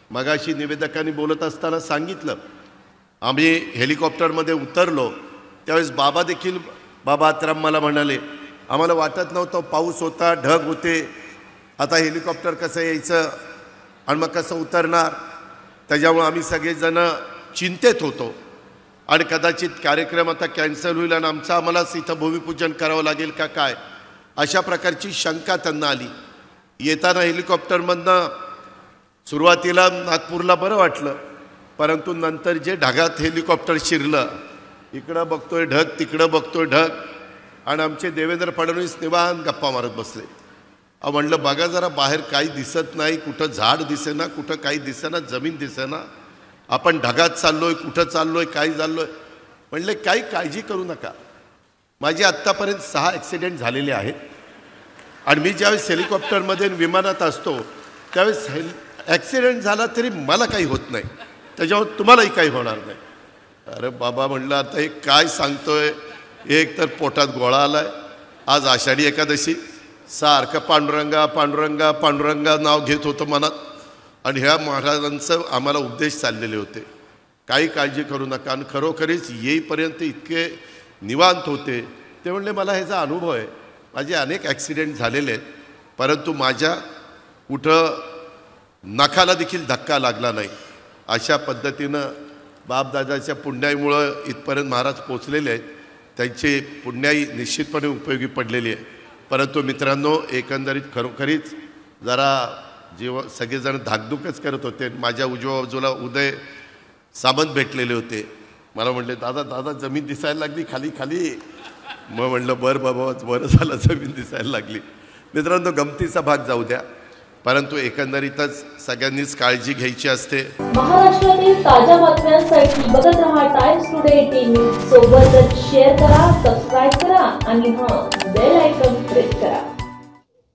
मगाशी निवेदकांनी बोलत असताना सांगितलं, आम्ही हेलिकॉप्टरमध्ये उतरलो त्यावेळेस बाबा देखील, बाबा आत्राम मला म्हणाले, आम्हाला वाटत नव्हतं, पाऊस होता, ढग होते, आता हेलिकॉप्टर कसं यायचं आणि मग कसं उतरणार, त्याच्यामुळे आम्ही सगळेजण चिंतेत होतो आणि कदाचित कार्यक्रम आता कॅन्सल होईल आणि आम्हालाच इथं भूमिपूजन करावं लागेल का काय, अशा प्रकारची शंका त्यांना आली. येताना हेलिकॉप्टरमधनं सुरुवातीला नागपूरला बरं वाटलं, परंतु नंतर जे ढगात हेलिकॉप्टर शिरलं, इकडं बघतोय ढग, तिकडं बघतोय ढग, आणि आमचे देवेंद्र फडणवीस निवांत गप्पा मारत बसले. म्हणलं बघा जरा बाहेर काही दिसत नाही, कुठं झाड दिसेना, कुठं काही दिसेना, जमीन दिसेना, आपण ढगात चाललोय, कुठं चाललोय, काय चाललोय. म्हणले काही काळजी करू नका, माझे आत्तापर्यंत 6 ॲक्सिडेंट झालेले आहेत आणि मी ज्यावेळेस हेलिकॉप्टरमध्ये विमानात असतो त्यावेळेस ॲक्सिडेंट झाला तरी मला काही होत नाही, त्याच्यामुळे तुम्हालाही काही होणार नाही. अरे बाबा म्हणलं आता हे काय सांगतोय, एक तर पोटात गोळा आलाय, आज आषाढी एकादशी, सारखं पांडुरंगा पांडुरंगा पांडुरंगा नाव घेत होतं मनात, आणि ह्या महाराजांचं आम्हाला उपदेश चाललेले होते, काही काळजी करू नका. आणि खरोखरीच येईपर्यंत इतके निवांत होते. ते म्हणले मला ह्याचा अनुभव आहे, माझे अनेक ॲक्सिडेंट झालेले आहेत, परंतु माझ्या कुठं नखाला देखील धक्का लागला नाही. अशा पद्धतीनं बापदादाच्या पुण्याईमुळं इथपर्यंत महाराज पोचलेले आहेत, त्यांची पुण्याई निश्चितपणे उपयोगी पडलेली आहे. परंतु मित्रांनो, एकंदरीत खरोखरीच जरा सगळेजण धाकधूकच करत होते. माझ्या उजव्या बाजूला उदय सामंत भेटलेले होते, मला म्हणले दादा दादा जमीन दिसायला लागली खाली खाली. मग म्हणलं बरं बाबा, बरं झालं जमीन दिसायला लागली. मित्रांनो, गमतीचा भाग जाऊ द्या, परंतु एकंदरीतच सगळ्यांनीच काळजी घ्यायची असते. महाराष्ट्रातील ताज्या बातम्यांसाठी बघत रहा टाइम्स टुडे 18 न्यूज. सोबतच शेअर करा, सबस्क्राईब करा आणि बेल आयकॉन प्रेस करा.